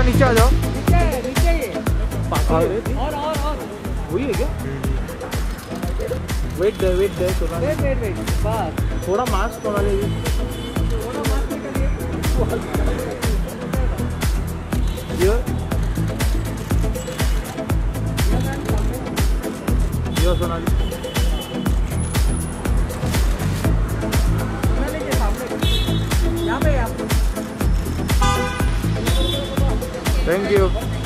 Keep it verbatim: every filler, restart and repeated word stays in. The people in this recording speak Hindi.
नीचे आ जाओ। नीचे नीचे ये और और और वही है क्या? वेट दे वेट दे सोनाली। वेट वेट वेट बस थोड़ा मास्क सोनाली जी। थोड़ा मास्क निकालिए। ये ये सोनाली। सोनाली के सामने यहाँ पे आप। Thank you.